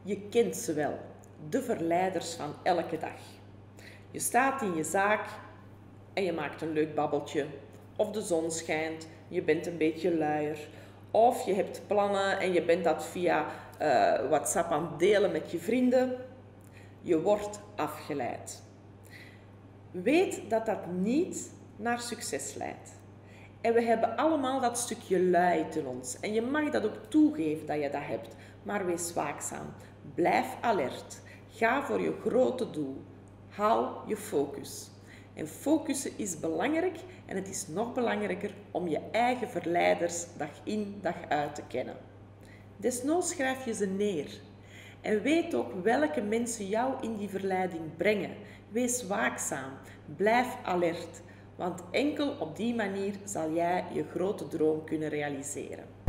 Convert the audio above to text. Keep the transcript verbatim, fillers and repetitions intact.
Je kent ze wel, de verleiders van elke dag. Je staat in je zaak en je maakt een leuk babbeltje. Of de zon schijnt, je bent een beetje luier. Of je hebt plannen en je bent dat via uh, WhatsApp aan het delen met je vrienden. Je wordt afgeleid. Weet dat dat niet naar succes leidt. En we hebben allemaal dat stukje luiheid in ons. En je mag dat ook toegeven dat je dat hebt. Maar wees waakzaam. Blijf alert. Ga voor je grote doel. Hou je focus. En focussen is belangrijk en het is nog belangrijker om je eigen verleiders dag in dag uit te kennen. Desnoods schrijf je ze neer. En weet ook welke mensen jou in die verleiding brengen. Wees waakzaam. Blijf alert. Want enkel op die manier zal jij je grote droom kunnen realiseren.